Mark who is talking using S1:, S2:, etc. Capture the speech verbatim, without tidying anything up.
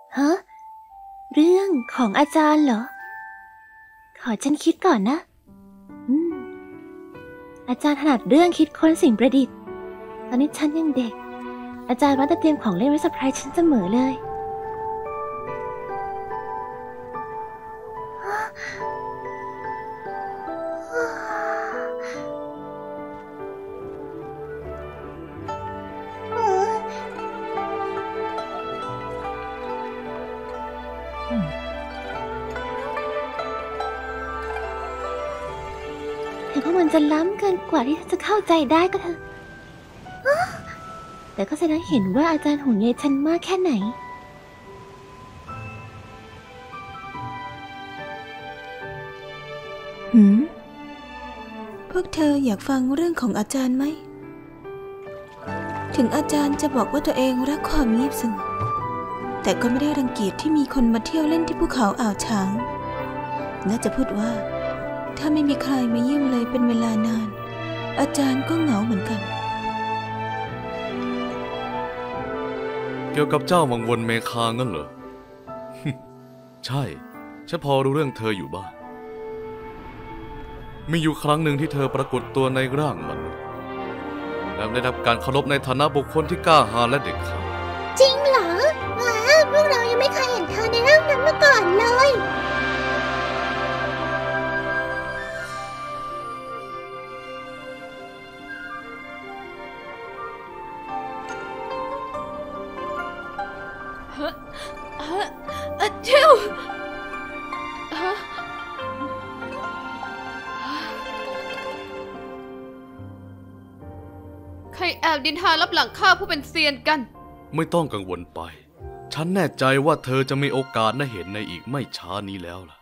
S1: ฮะเรื่องของอาจารย์เหรอขอฉันคิดก่อนนะอืมอาจารย์ถนัดเรื่องคิดค้นสิ่งประดิษฐ์ตอนนี้ฉันยังเด็กอาจารย์มักจะเตรียมของเล่นไว้เซอร์ไพรส์ฉันเสมอเลยถึงพวกมันจะล้ำเกินกว่าที่ฉันจะเข้าใจได้ก็เถอะแต่ก็แสดงเห็นว่าอาจารย์ห่วงใยฉันมากแค่ไหน
S2: หืมพวกเธออยากฟังเรื่องของอาจารย์ไหมถึงอาจารย์จะบอกว่าตัวเองรักความเงียบสงบแต่ก็ไม่ได้รังเกียจที่มีคนมาเที่ยวเล่นที่ภูเขาอ่าวช้างน่าจะพูดว่าถ้าไม่มีใครมาเยี่ยมเลยเป็นเวลานานอาจารย์ก็เหงาเหมือนกัน
S3: เกี่ยวกับเจ้าวังวนเมคางั้นเหรอ ใช่ฉันพอรู้เรื่องเธออยู่บ้างมีอยู่ครั้งหนึ่งที่เธอปรากฏตัวในร่างมนุษย์และได้รับการเคารพในฐานะบุคคลที่กล้าหาญและเด็ดขาด
S1: จริงเหรอว้าพวกเรายังไม่เคยเห็นเธอในร่างนั้นมาก่อนเลย
S4: เจ้าใครแอบดินทารับหลังข้าผู้เป็นเซียนกัน
S3: ไม่ต้องกังวลไปฉันแน่ใจว่าเธอจะมีโอกาสได้เห็นในอีกไม่ช้านี้แล้วล่ะ